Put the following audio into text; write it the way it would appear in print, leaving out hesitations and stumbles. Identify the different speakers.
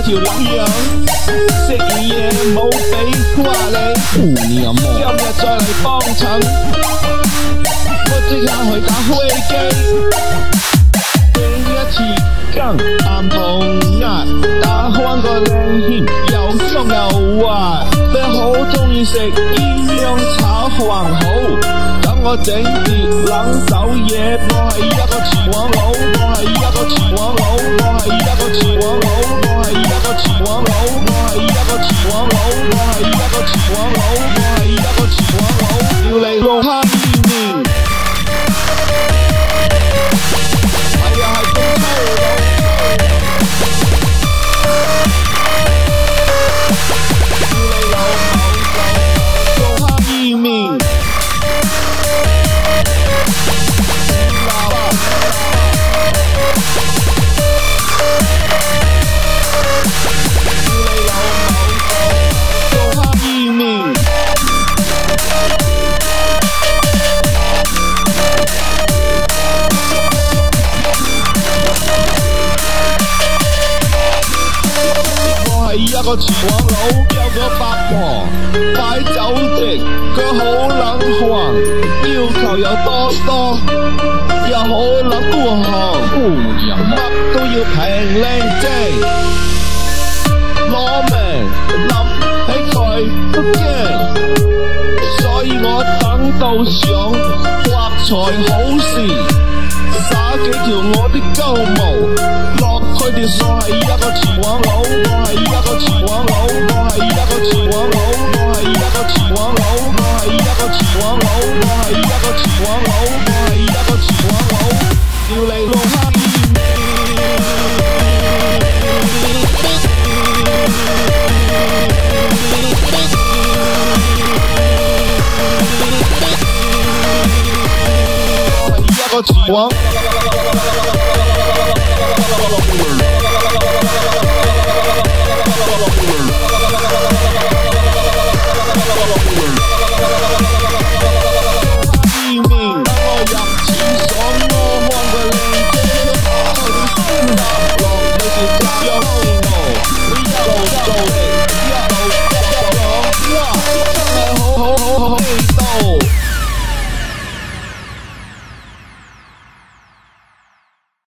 Speaker 1: 條撚樣，食完嘢冇俾話你，今日再嚟幫襯，我即刻去打飛機，第一次更啱同壓，打翻個靚豔，又香又滑，你好鍾意食鴛鴦炒飯好。等我整碟冷酒嘢，我係一個廚王佬，我係一個廚王佬，我係一個廚王佬，我係一個廚王佬，我係一個廚王佬，我係一個廚王佬，我係一個廚王佬，要嚟弄黑面，係又係咁粗魯。一個廚王佬，有個八婆擺酒席，佢好冷橫，要求又多多，又好冷孤寒，乜都要平靚正，攞命諗起佢都驚，所以我等到想發財好事，撒幾條我啲鳩毛落去條數，係一個廚王佬，我係一個廚王佬，我係一個廚王佬，我係一個廚王佬，我係一個廚王佬，我係一個廚王佬，我係一個廚王佬，要嚟弄黑面。我係一個廚王。